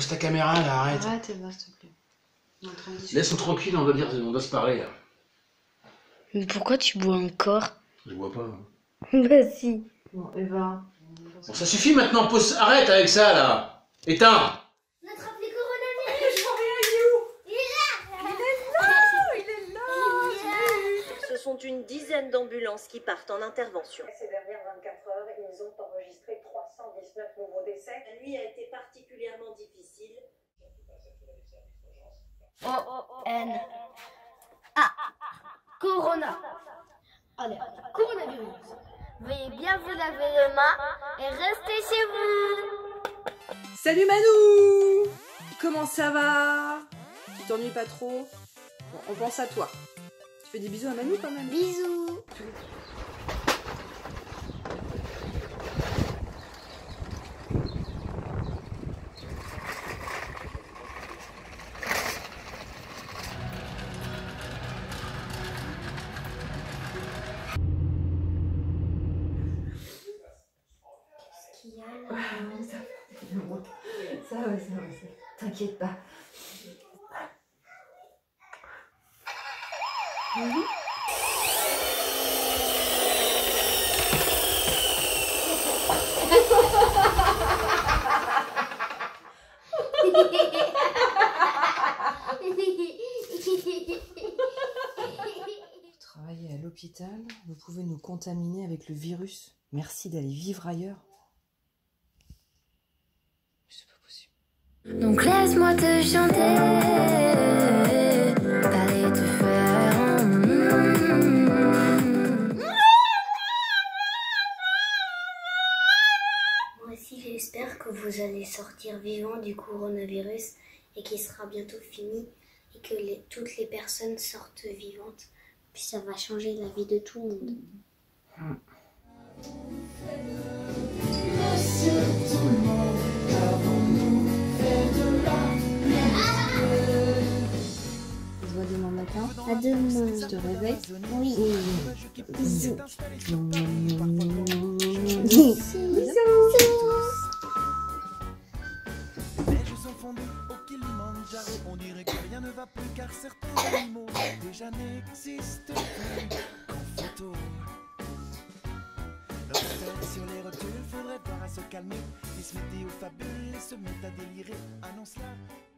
ta caméra là, arrête. Arrête, Eva, s'il te plaît. On est en train de discuter. Laisse-nous tranquille, on doit se parler là. Mais pourquoi tu bois encore? Je bois pas. Bah si. Bon, Eva. Bon, ça suffit maintenant, pause, arrête avec ça là. Éteins. On attrape les coronavirus. Ce sont une dizaine d'ambulances qui partent en intervention. Ces dernières 24 heures, ils ont enregistré 319 nouveaux décès. La nuit a été particulièrement difficile. O-N. A. Corona. Allez, coronavirus. Veuillez bien vous laver les mains et restez chez vous. Salut Manou! Comment ça va? Tu t'ennuies pas trop? Bon, on pense à toi. Tu fais des bisous à Manou quand même? Bisous. Ça va. T'inquiète pas. Travailler à l'hôpital, vous pouvez nous contaminer avec le virus. Merci d'aller vivre ailleurs. C'est pas possible. Donc laisse-moi te chanter, allez te faire. Moi aussi j'espère que vous allez sortir vivant du coronavirus et qu'il sera bientôt fini et que toutes les personnes sortent vivantes. Puis ça va changer la vie de tout le monde. On se voit demain matin. À demain. Je te réveille. Oui. Bisous. Les jeux sont fondus au Kilimandjaro. On dirait que rien ne va plus car certains animaux déjà n'existent plus qu'en photo. Leur tête sur les rotules, faudrait voir à se calmer. Les météo fabules et se mettent à délirer. Annonce là.